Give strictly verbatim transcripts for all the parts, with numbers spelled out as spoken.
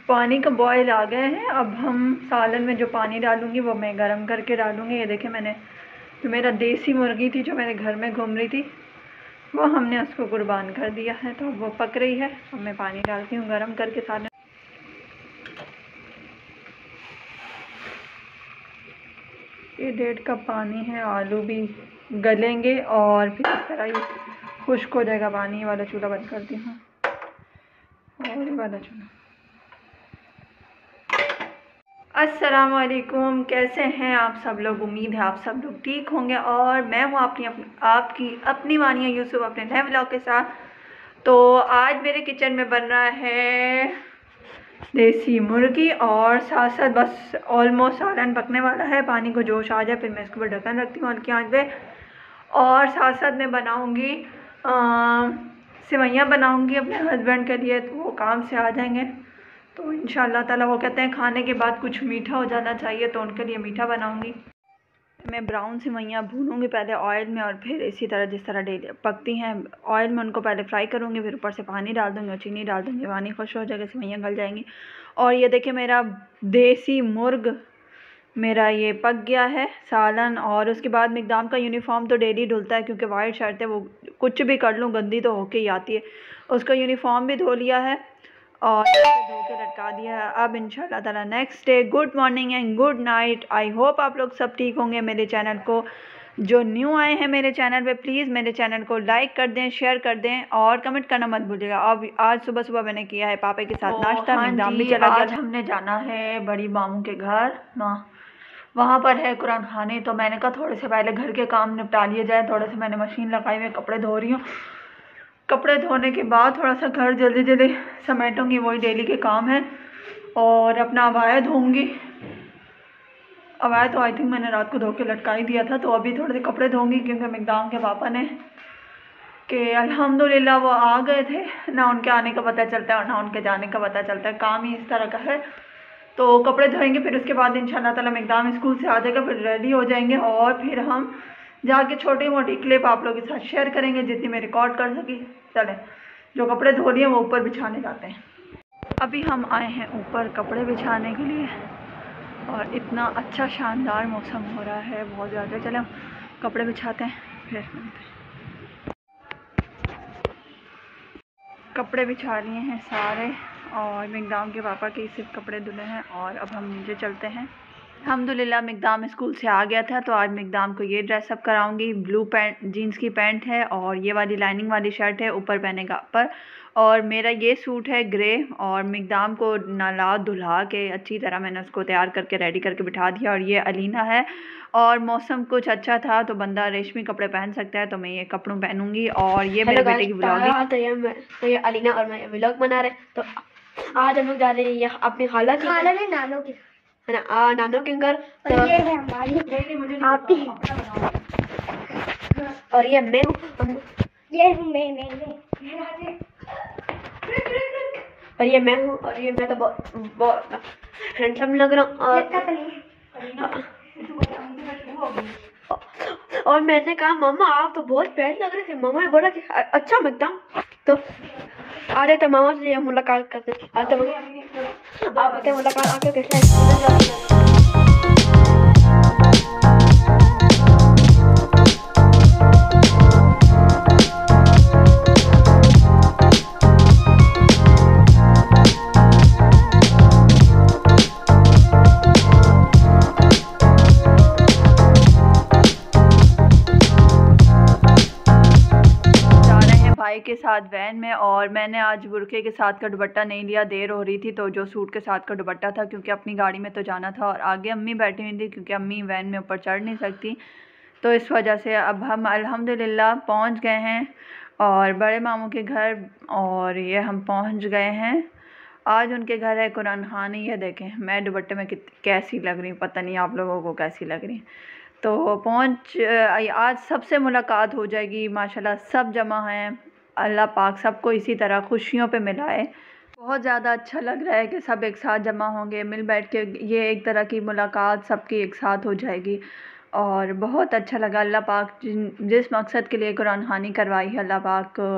पानी का बॉयल आ गए हैं। अब हम सालन में जो पानी डालूंगी वो मैं गरम करके डालूंगी। ये देखें, मैंने जो मेरा देसी मुर्गी थी जो मेरे घर में घूम रही थी वो हमने उसको कुर्बान कर दिया है, तो वो पक रही है। अब मैं पानी डालती हूँ गरम करके सालन। ये डेढ़ कप पानी है। आलू भी गलेंगे और फिर इस तरह ही खुश्क हो जाएगा पानी। वाला चूल्हा बंद करती हूँ और ये वाला चूल्हा। अस्सलाम वालेकुम, कैसे हैं आप सब लोग? उम्मीद है आप सब लोग ठीक होंगे। और मैं हूँ अपनी अपनी आपकी अपनी मानिया यूसुफ अपने नए व्लॉग के साथ। तो आज मेरे किचन में बन रहा है देसी मुर्गी और साथ साथ बस ऑलमोस्ट सालन पकने वाला है। पानी को जोश आ जाए फिर मैं इसके ऊपर ढक्कन रखती हूँ हल्की आंच पे। और साथ साथ मैं बनाऊँगी सेवइयाँ बनाऊँगी अपने हस्बैंड के लिए, तो वो काम से आ जाएंगे तो इंशाल्लाह ताला वो कहते हैं खाने के बाद कुछ मीठा हो जाना चाहिए, तो उनके लिए मीठा बनाऊंगी। मैं ब्राउन सेवइयाँ भूनूंगी पहले ऑयल में और फिर इसी तरह जिस तरह डेली पकती हैं ऑयल में उनको पहले फ्राई करूंगी, फिर ऊपर से पानी डाल दूंगी और चीनी डाल दूंगी। पानी खुश हो जाएगा, सेवइयाँ गल जाएंगी। और ये देखिए मेरा देसी मुर्ग मेरा ये पक गया है सालन। और उसके बाद मिकदाम का यूनिफॉर्म तो डेली धुलता है क्योंकि वाइट शर्ट है, वो कुछ भी कर लूँ गंदी तो होके ही आती है। उसका यूनिफॉर्म भी धो लिया है और धो के लटका दिया है। अब इंशाल्लाह ताला next day good morning and good night. I hope आप लोग सब ठीक होंगे। मेरे चैनल को जो न्यू आए हैं मेरे चैनल पे प्लीज़ मेरे चैनल को लाइक कर दें, शेयर कर दें और कमेंट करना मत भूलिएगा। अब आज सुबह सुबह मैंने किया है पापा के साथ नाश्ता। हाँ मिकदाम जी, भी चला गया। आज हमने जाना है बड़ी मामू के घर ना, वहाँ पर है कुरान खानी। तो मैंने कहा थोड़े से पहले घर के काम निपटा लिए जाए। थोड़े से मैंने मशीन लगाई हुई, कपड़े धो रही हूँ। कपड़े धोने के बाद थोड़ा सा घर जल्दी जल्दी समेटूंगी, वही डेली के काम है। और अपना अबाया धोऊंगी। अबाया तो आई थिंक मैंने रात को धो के लटका ही दिया था, तो अभी थोड़े से कपड़े धोऊंगी क्योंकि मिकदाम के पापा ने कि अल्हम्दुलिल्लाह वो आ गए थे। ना उनके आने का पता चलता है और ना उनके जाने का पता चलता है, काम ही इस तरह का है। तो कपड़े धोएंगे फिर उसके बाद इंशाल्लाह ताला मिकदाम स्कूल से आ जाएगा, फिर रेडी हो जाएंगे और फिर हम जाके छोटी मोटी क्लिप आप लोगों के साथ शेयर करेंगे जितनी मैं रिकॉर्ड कर सकी। चलें, जो कपड़े धो लिए वो ऊपर बिछाने जाते हैं। अभी हम आए हैं ऊपर कपड़े बिछाने के लिए और इतना अच्छा शानदार मौसम हो रहा है, बहुत ज़्यादा। चलो कपड़े बिछाते हैं फिर मिलते हैं। कपड़े बिछा लिए हैं सारे और मिकदाम के पापा के सिर्फ कपड़े धुले हैं और अब हम नीचे चलते हैं। अल्हम्दुलिल्लाह मिकदाम स्कूल से आ गया था तो आज मिकदाम को ये ड्रेसअप कराऊंगी। ब्लू पैंट जीन्स की पैंट है और ये वाली लाइनिंग वाली शर्ट है, ऊपर पहनेगा अपर। और मेरा ये सूट है ग्रे और मिकदाम को नला धुला के अच्छी तरह मैंने उसको तैयार करके रेडी करके बिठा दिया। और ये अलीना है और मौसम कुछ अच्छा था तो बंदा रेशमी कपड़े पहन सकता है, तो मैं ये कपड़ों पहनूंगी। और ये मेरे बेटे की व्लॉग है। तो ये तो ये अलीना और मैं व्लॉग बना रहे, तो आज हम लोग जा रहे हैं अपनी खाला की खाला ने नानो की है ना आ, नानो के घर। तो ये है हमारी आपकी और ये मैं हूँ, ये मैं मैं और ये मैं हूँ और ये मैं तो बहुत बहुत हैंडसम लग रहा हूँ। और और मैंने कहा मामा आप तो बहुत प्यारे लग रहे थे। मामा ने बोला कि अच्छा मिकदाम, तो आ रहे तो मामा से मुलाकात करते आते आप बताए मुलाकात आके कैसे। भाई के साथ वैन में। और मैंने आज बुरखे के साथ का दुपट्टा नहीं लिया, देर हो रही थी, तो जो सूट के साथ का दुपट्टा था क्योंकि अपनी गाड़ी में तो जाना था। और आगे अम्मी बैठी हुई थी क्योंकि अम्मी वैन में ऊपर चढ़ नहीं सकती, तो इस वजह से अब हम अल्हम्दुलिल्लाह पहुंच गए हैं और बड़े मामू के घर। और ये हम पहुंच गए हैं। आज उनके घर है कुरान खानी। ये देखें मैं दुपट्टे में कैसी लग रही हूँ, पता नहीं आप लोगों को कैसी लग रही। तो पहुंच आज सबसे मुलाकात हो जाएगी माशाल्लाह। सब जमा हैं, अल्लाह पाक सबको इसी तरह खुशियों पे मिलाए। बहुत ज़्यादा अच्छा लग रहा है कि सब एक साथ जमा होंगे, मिल बैठ के ये एक तरह की मुलाकात सबकी एक साथ हो जाएगी और बहुत अच्छा लगा। अल्लाह पाक जिन जिस मकसद के लिए कुरान खानी करवाई है अल्लाह पाक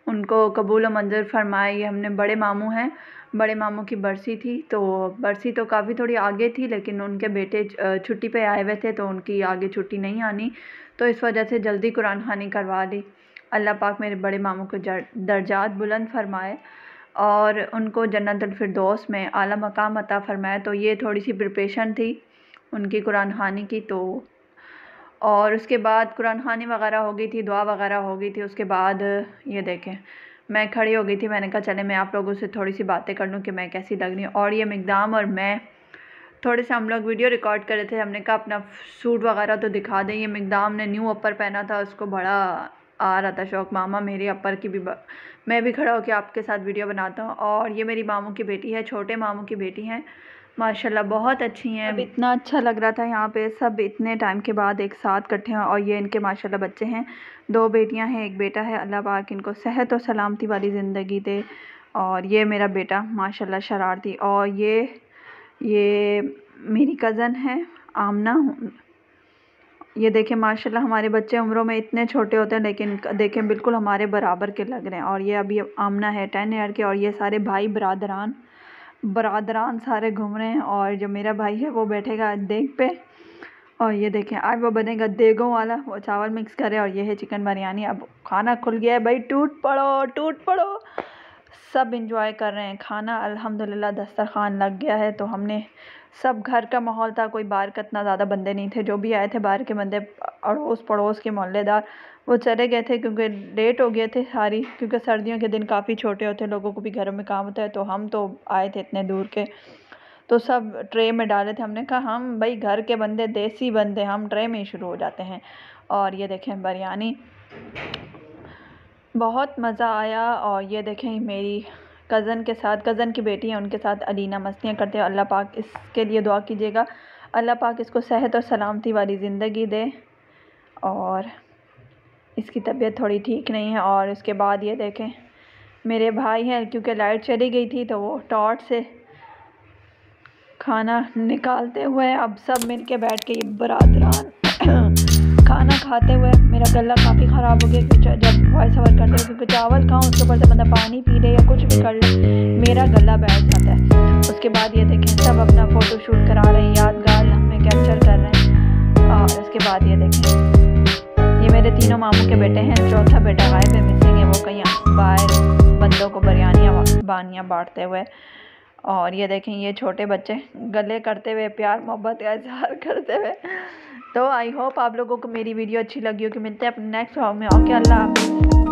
उनको कबूल व मंजूर फरमाए। ये हमने बड़े मामू हैं, बड़े मामू की बरसी थी, तो बरसी तो काफ़ी थोड़ी आगे थी, लेकिन उनके बेटे छुट्टी पे आए हुए थे तो उनकी आगे छुट्टी नहीं आनी, तो इस वजह से जल्दी कुरान खानी करवा ली। अल्लाह पाक मेरे बड़े मामू को दर्जात बुलंद फरमाए और उनको जन्नतुल फिरदौस में आला मकाम अता फरमाए। तो ये थोड़ी सी प्रिपरेशन थी उनकी कुरान खानी की। तो और उसके बाद कुरान खानी वगैरह हो गई थी, दुआ वगैरह हो गई थी। उसके बाद ये देखें मैं खड़ी हो गई थी, मैंने कहा चले मैं आप लोगों से थोड़ी सी बातें कर लूँ कि मैं कैसी लग रही हूँ। और ये मिकदाम और मैं थोड़े से हम लोग वीडियो रिकॉर्ड कर रहे थे, हमने कहा अपना सूट वगैरह तो दिखा दें। ये मिकदाम ने न्यू अपर पहना था, उसको बड़ा आ रहा था शौक, मामा मेरे अपर की भी मैं भी खड़ा होकर आपके साथ वीडियो बनाता हूँ। और ये मेरी मामू की बेटी है, छोटे मामू की बेटी हैं, माशाल्लाह बहुत अच्छी हैं। अब इतना अच्छा लग रहा था यहाँ पे सब इतने टाइम के बाद एक साथ इकट्ठे हैं। और ये इनके माशाल्लाह बच्चे हैं, दो बेटियां हैं एक बेटा है। अल्लाह पाक इनको सेहत और सलामती वाली ज़िंदगी दे। और ये मेरा बेटा माशाल्लाह शरारती। और ये ये मेरी कज़न है आमना। ये देखें माशाल्लाह हमारे बच्चे उम्रों में इतने छोटे होते हैं लेकिन देखें बिल्कुल हमारे बराबर के लग रहे हैं। और ये अभी आमना है टेन ईयर के। और ये सारे भाई बरादरान बरादरान सारे घूम रहे हैं। और जो मेरा भाई है वो बैठेगा देग पे। और ये देखें आज वो बनेगा देगों वाला, वो चावल मिक्स करे। और ये है चिकन बिरयानी। अब खाना खुल गया है भाई, टूट पड़ो टूट पड़ो। सब इंजॉय कर रहे हैं खाना, अल्हम्दुलिल्लाह दस्तरखान लग गया है। तो हमने सब घर का माहौल था, कोई बाहर का इतना ज़्यादा बंदे नहीं थे, जो भी आए थे बाहर के बंदे अड़ोस पड़ोस के मोहल्लेदार वो चले गए थे क्योंकि लेट हो गए थे सारी, क्योंकि सर्दियों के दिन काफ़ी छोटे होते हैं, लोगों को भी घरों में काम होता है। तो हम तो आए थे इतने दूर के, तो सब ट्रे में डाले थे। हमने कहा हम भाई घर के बंदे देसी बंदे, हम ट्रे में ही शुरू हो जाते हैं। और ये देखें बिरयानी, बहुत मज़ा आया। और ये देखें मेरी कज़न के साथ, कज़न की बेटी है उनके साथ अलीना मस्तियाँ करते हैं। अल्लाह पाक इसके लिए दुआ कीजिएगा, अल्लाह पाक इसको सेहत और सलामती वाली ज़िंदगी दे। और इसकी तबीयत थोड़ी ठीक नहीं है। और उसके बाद ये देखें मेरे भाई हैं, क्योंकि लाइट चली गई थी तो वो टॉर्च से खाना निकालते हुए अब सब मिल के बैठ के ये बरादरान खाना खाते हुए। मेरा गला काफ़ी ख़राब हो गया जब वॉइस ओवर करते हुए, क्योंकि चावल खाऊं उसके ऊपर से बंदा पानी पी ले या कुछ भी कर ले मेरा गला बैठ जाता है। उसके बाद ये देखें सब अपना फ़ोटो शूट करा रहे हैं, यादगार हमें कैप्चर कर रहे हैं। और उसके बाद ये देखें ये मेरे तीनों मामू के बेटे हैं, चौथा बेटा गायब है, मिसिंग है, वो कहीं बाहर बंदों को बिरयानियाँ बानियाँ बांटते हुए। और ये देखें ये छोटे बच्चे गले करते हुए प्यार मोहब्बत का इजहार करते हुए। तो आई होप आप लोगों को मेरी वीडियो अच्छी लगी हो कि मिलते हैं अपने नेक्स्ट व्लॉग में। ओके अल्लाह हाफ़िज़।